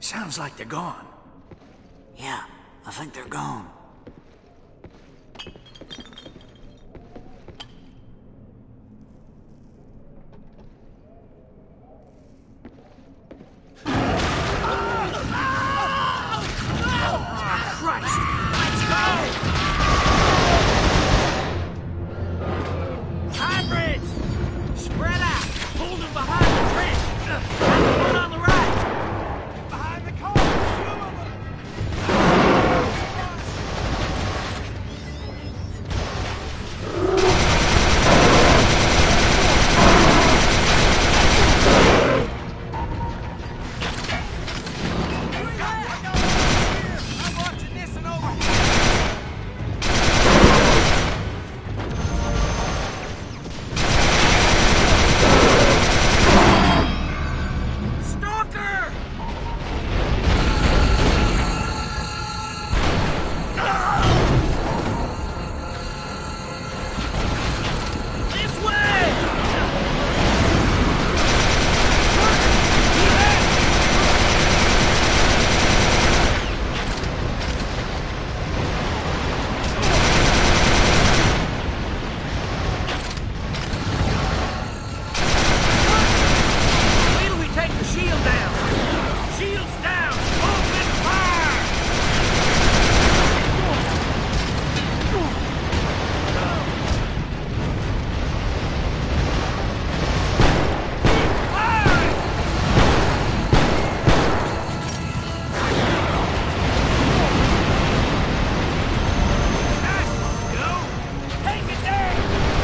Sounds like they're gone. Yeah, I think they're gone. Christ! Let's go! Hybrids! Spread out! Hold them behind the trench! And the one on the right! Behind the car! Shoot 'em! I'm watching this and over here! Stalker! This way! Wait till we take the shield down! Shield's down! Open fire! Fire! Nice, go! Take it down!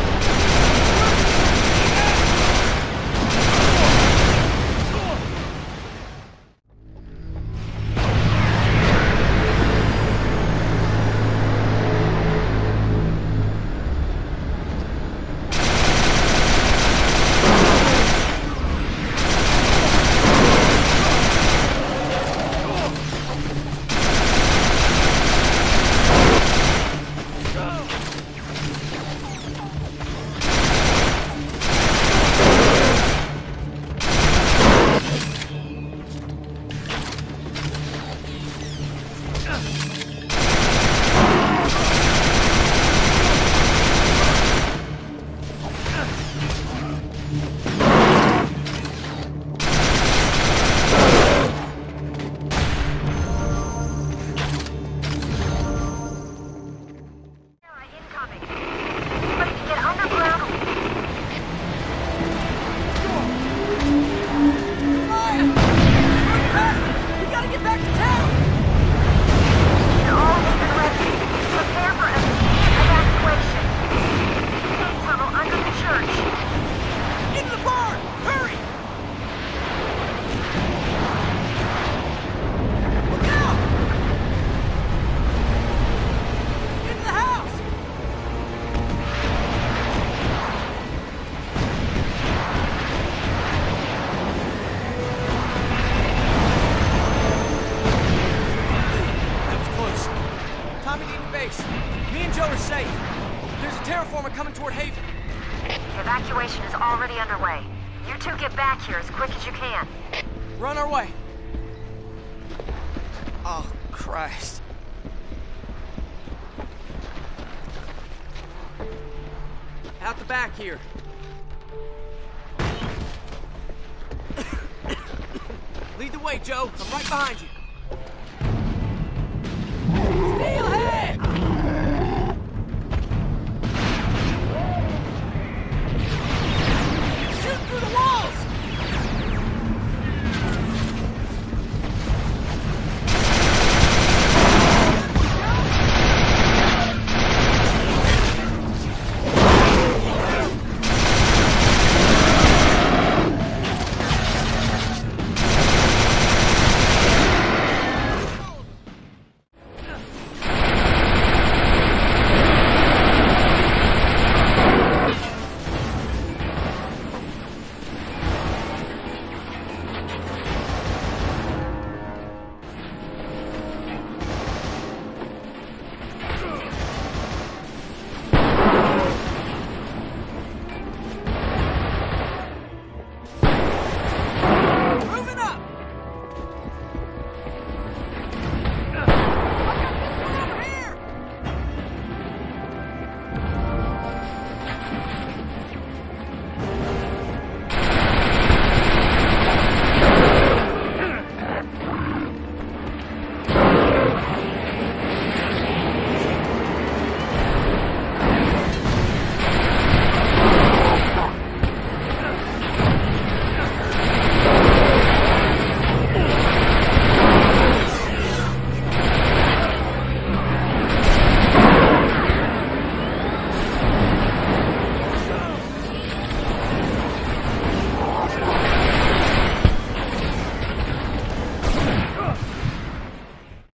Incoming. But to get underground. Ryan! We're past it! We gotta get back to town! Need all moving ready. Prepare for immediate evacuation. Escape tunnel under the church. Into the barn! Hurry! Look out! Into the house! That was close. Tommy needs base. Me and Joe are safe. There's a terraformer coming toward Haven. Evacuation is already underway. You two get back here as quick as you can. We're on our way. Oh, Christ. Out the back here. Lead the way, Joe. I'm right behind you. Steal